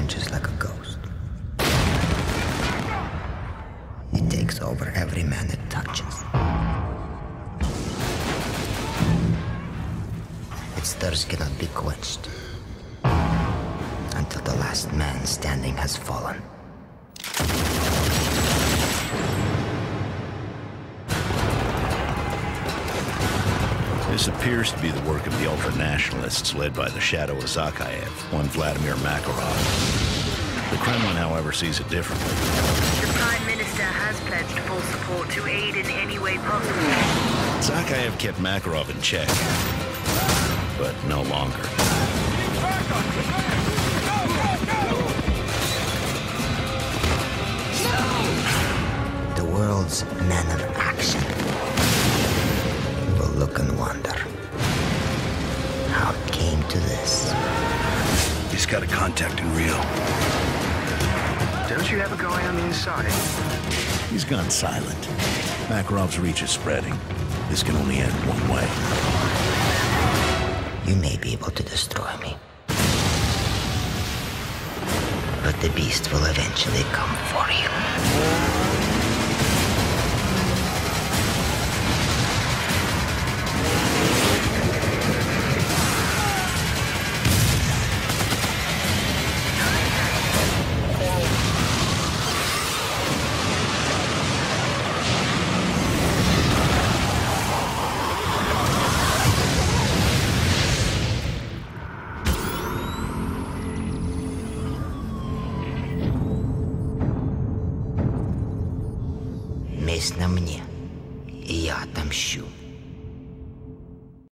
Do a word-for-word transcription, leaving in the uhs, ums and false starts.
vanishes like a ghost. It takes over every man it touches. Its thirst cannot be quenched until the last man standing has fallen. This appears to be the work of the ultra-nationalists led by the shadow of Zakhaev, one Vladimir Makarov. The Kremlin, however, sees it differently. The Prime Minister has pledged full support to aid in any way possible. Zakhaev kept Makarov in check, but no longer. The world's men of action will look and wonder how it came to this. He's got a contact in Rio. Don't you have a guy on the inside? He's gone silent. Makarov's reach is spreading. This can only end one way. You may be able to destroy me, but the beast will eventually come for you. Месть на мне.